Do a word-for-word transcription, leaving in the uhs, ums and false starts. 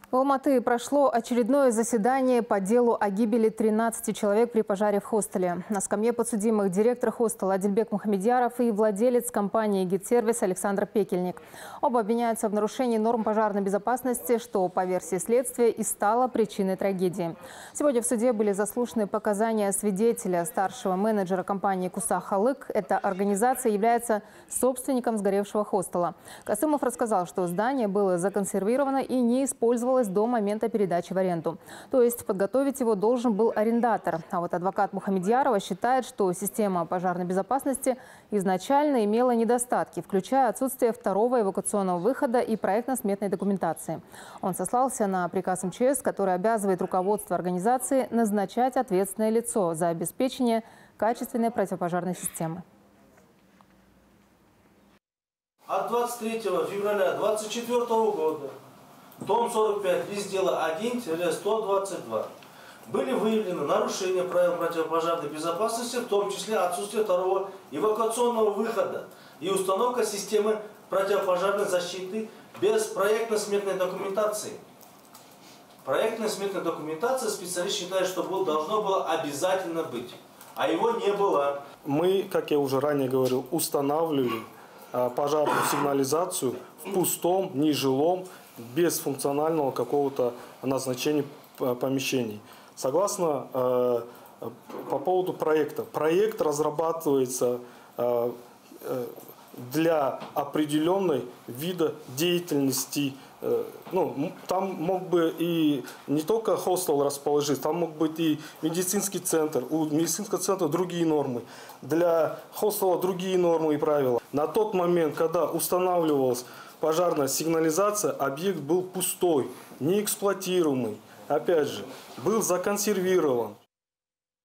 В Алматы прошло очередное заседание по делу о гибели тринадцати человек при пожаре в хостеле. На скамье подсудимых директор хостела Адильбек Мухамедьяров и владелец компании «Гидсервис» Александр Пекельник. Оба обвиняются в нарушении норм пожарной безопасности, что, по версии следствия, и стало причиной трагедии. Сегодня в суде были заслушаны показания свидетеля, старшего менеджера компании «Куса Халык». Эта организация является собственником сгоревшего хостела. Касымов рассказал, что здание было законсервировано и не использовалось до момента передачи в аренду. То есть подготовить его должен был арендатор. А вот адвокат Мухамедьярова считает, что система пожарной безопасности изначально имела недостатки, включая отсутствие второго эвакуационного выхода и проектно-сметной документации. Он сослался на приказ эм че эс, который обязывает руководство организации назначать ответственное лицо за обеспечение качественной противопожарной системы. От двадцать третьего февраля две тысячи двадцать четвёртого года том сорок пять раздела один сто двадцать два были выявлены нарушения правил противопожарной безопасности, в том числе отсутствие второго эвакуационного выхода и установка системы противопожарной защиты без проектно-сметной документации. Проектная сметная документация специалист считает, что был, должно было обязательно быть, а его не было. Мы, как я уже ранее говорил, устанавливали пожарную сигнализацию в пустом, нежилом, без функционального какого-то назначения помещений. Согласно э, по поводу проекта. Проект разрабатывается э, для определенной вида деятельности. Э, ну, там мог бы и не только хостел расположить, там мог быть и медицинский центр. У медицинского центра другие нормы. Для хостела другие нормы и правила. На тот момент, когда устанавливалась пожарная сигнализация, объект был пустой, неэксплуатируемый. Опять же, был законсервирован.